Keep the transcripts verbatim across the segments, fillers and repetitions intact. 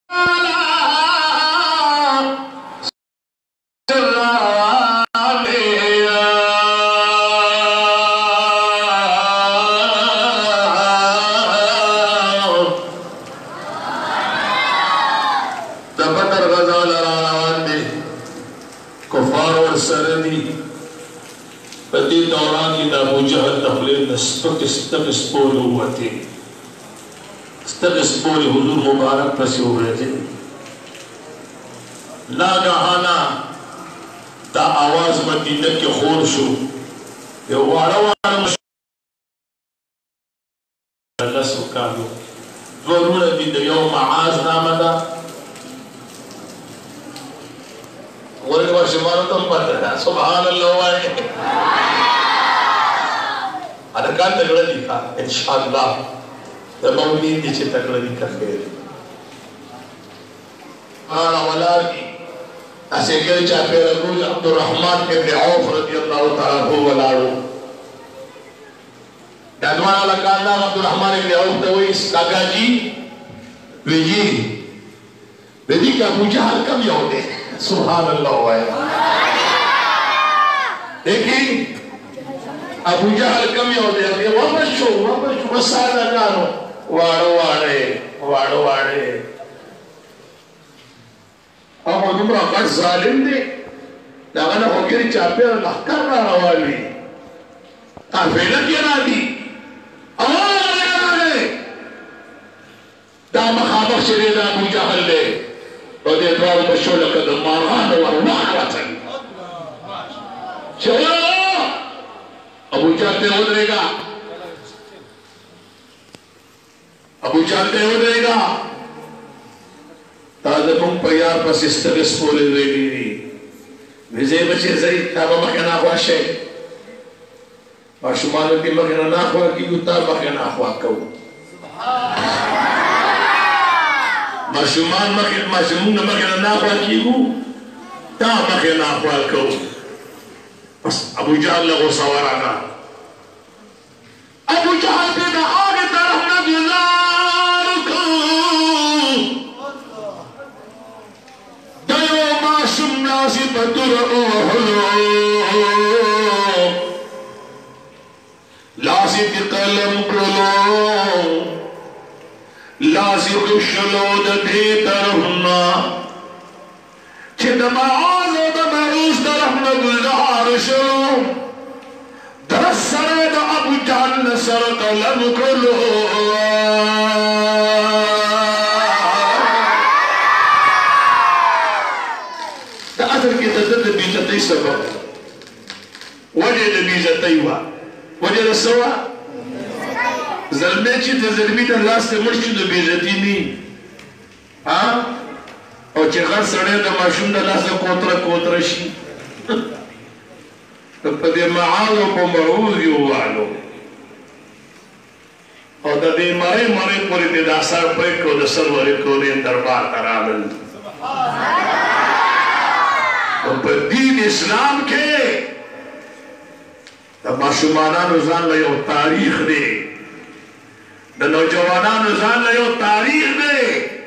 स्पोल हुजूर मुबारक पसी हो रहे थे। नागहाना ता आवाज मदीना के खोर शो ये वाड़ा वाड़ा अल्लाह सुकालो ज़रूर दी दयो माज नामदा वो एक बार शुमार तो पता है सुभान अल्लाह वाले अदकार तगड़ा दिखा इंशाअल्लाह तमामी नीचे तकड़ा दिखा खेल आना वाला की ऐसे क्या चाहे रसूल अब्दुर्रहमान इब्न औफ रज़ियल्लाहु ताला अन्हु वालाओ दादवाना लगाना अब्दुर्रहमान इब्न औफ तो वही काका जी विजी विजी का अबू जहल कब याद है सुभान अल्लाह वाले देखिए अबू जहल कम याद है ये वापस शो वापस मसाला गानो वाड़ो वाड़े वाड़ो वाड़े अब उम्र का जालिम ने लगाना होकर चापे अल्लाह कर रहा वाली काफिला की नादी आवाज लगाने दाम खाबक शरीर अबू जहल ले और ये द्वार बशोल कदम मारान और वाहवतन चलो अबू जहल पे उतरेगा अबू जहल पे उतरेगा ताज़मुं पयार पस इस्तगस पोले वेली विज़े बचे ज़री ताबा मकना ख़वाशे माशुमानो की मकना ना ख़वा की उता मकना ख़वा कौ माशुमान मकना माशुमुन मकना ना ख़वा की हु ता मकना ख़वा कौ बस अबू जहल लगो सवाराना अबू जहल पे ना आगे तरफ ना गुज़ार को दयो माशुम नाज़ी बदुर ओहलो लाज़ी की कलम कलो लाज़ी कुशलो दे तरफ ना चिदमा आज़ो दमा उस तरफ ना गुज़ार शो दरस सरे दा अबू जहल न सर कलम कलो दा अदर की तदद बीजतई सबब वजह दा बीजतई वा वजह दा सवा ज़ल्मे ची दा ज़ल्मी दा लास ते मर्शी दा बीजती नी हाँ और चिखर सड़े दा माशूम दा लास दा कोतरा कोतरा शी तो पदे मालो को मरूज़ यो वालो और दे मरे मरे पूरे दे दासर पे को दसर वाले को दे दरबार करावल तो पर दीन इस्लाम के तो माशुमाना नुज़ान लायो तारीख दे द नौजवाना नुज़ान लायो तारीख दे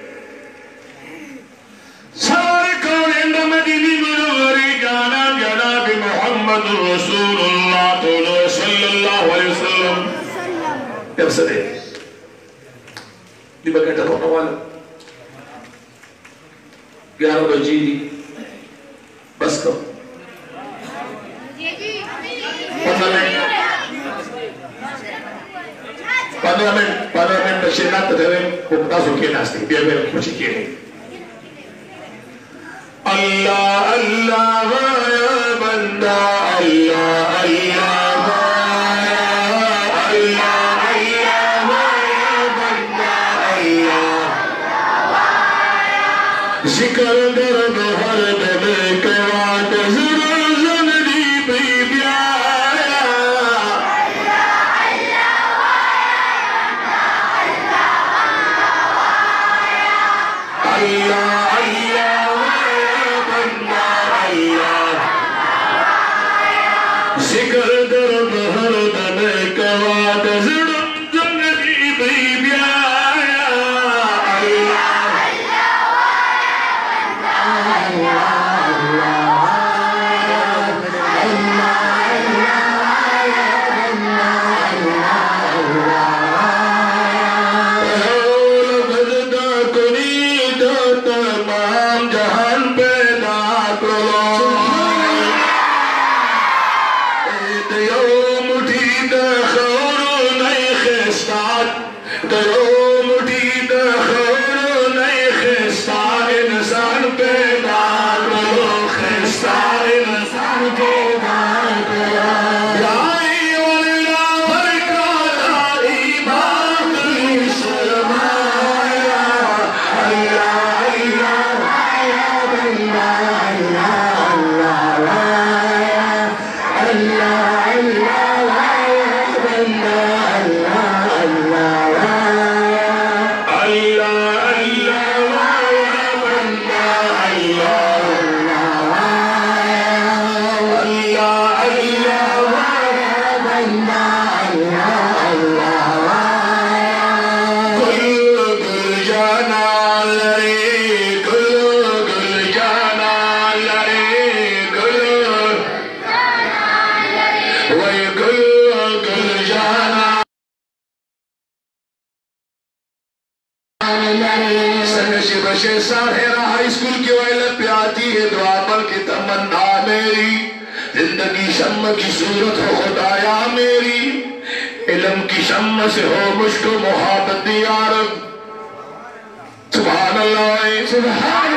सारे कौन इंद मदीनी मुनव्वरी जाना जनाब मोहम्मद रसूलुल्लाह सल्लल्लाहु अलैहि वसल्लम क्या सदे di bagai dalam awal ग्यारह बजे बस करो पंद्रह मिनट पंद्रह मिनट पंद्रह मिनट बच्चे ना तदेवे हुक्ता सुखे नास्ती बिया बिया कुछ किए नहीं अल्लाह अल्लाह या बंदा अल्लाह अल्लाह जिक्र दर्द हर दम के वाट ज़रूर ज़नदी भी ब्याया अल्लाह अल्लाह बंदा अल्लाह साहेरा हाई स्कूल की वाइल पे आती है दुआ पर की तमन्ना मेरी जिंदगी शम्म की सूरत हो खुदाया मेरी इल्म की शम्म से हो मुझको मोहब्बत यार सुभान अल्लाह सुभान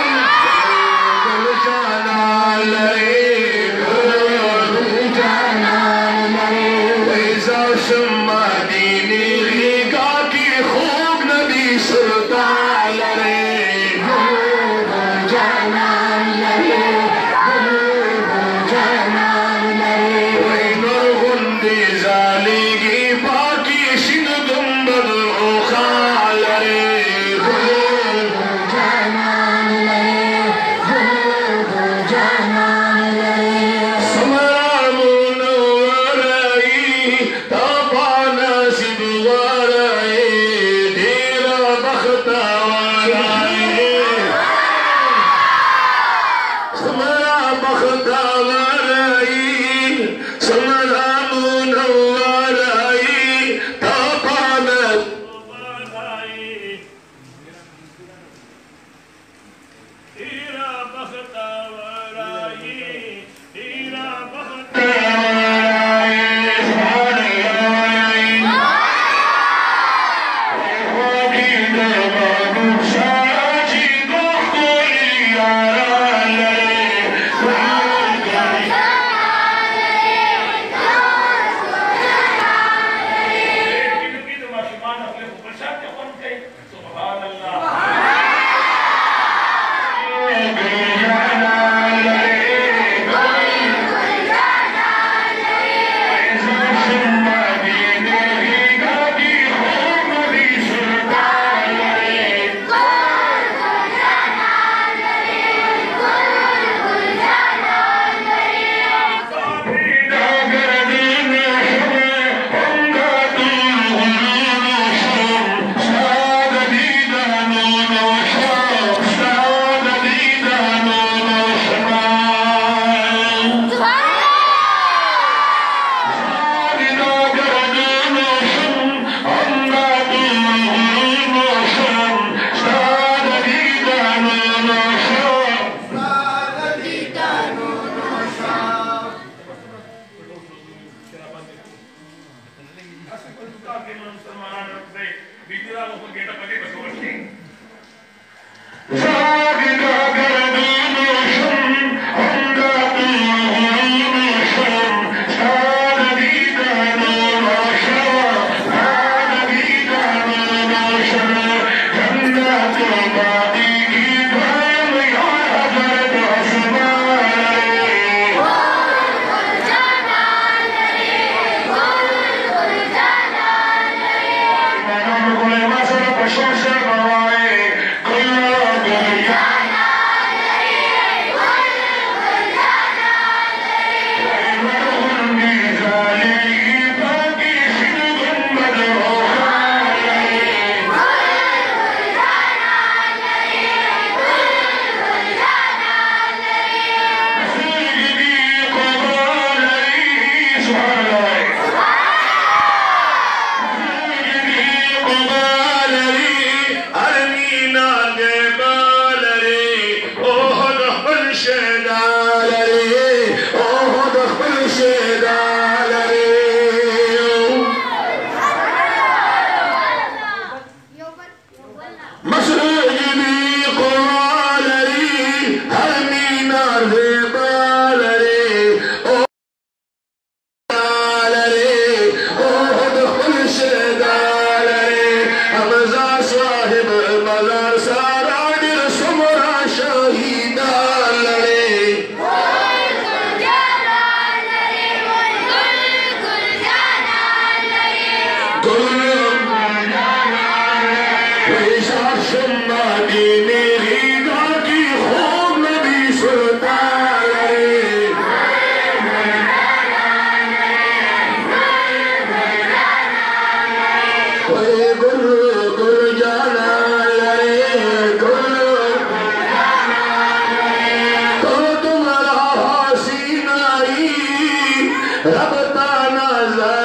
Shedalari, oh, the Shedalari.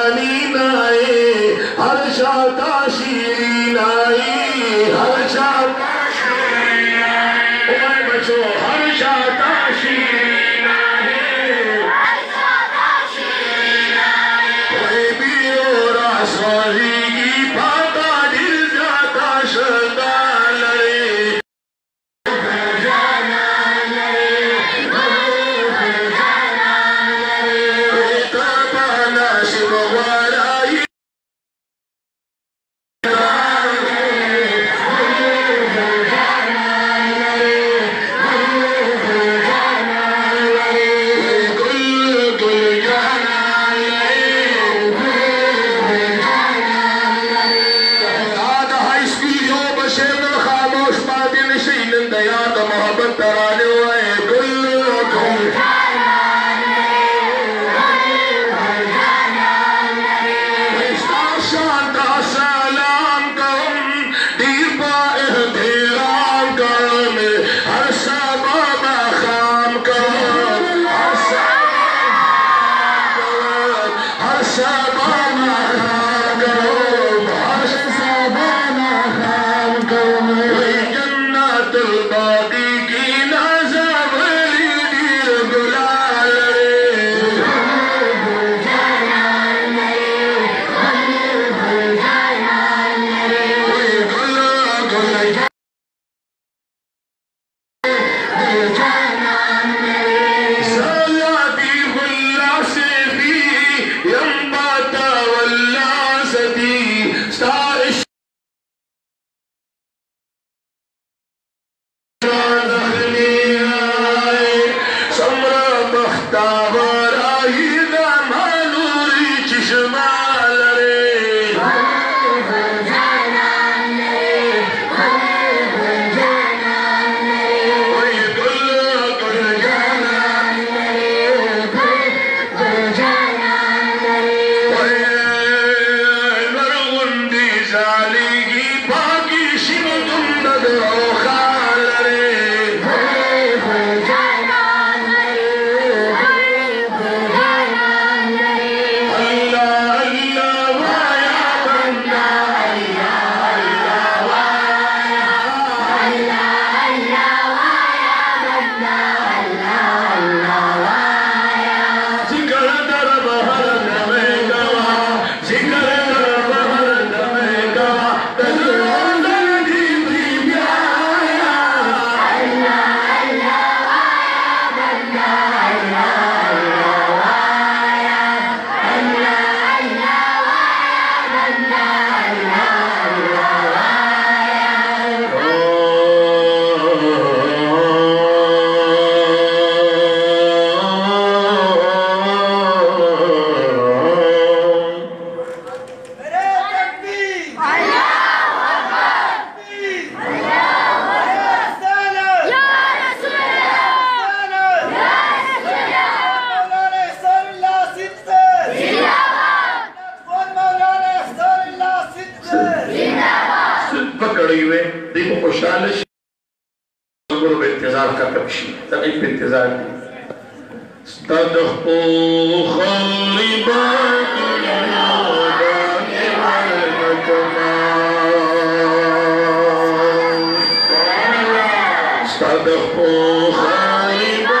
जानी नाए हर शाता शीरी नाई हर शाता शीरी नाई ओए बचो हर शाता शीरी नाई हर शाता शीरी नाई ओए बीरो रासवारी की फाता दिल जाता शदाल रे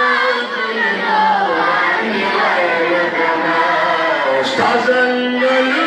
Stars and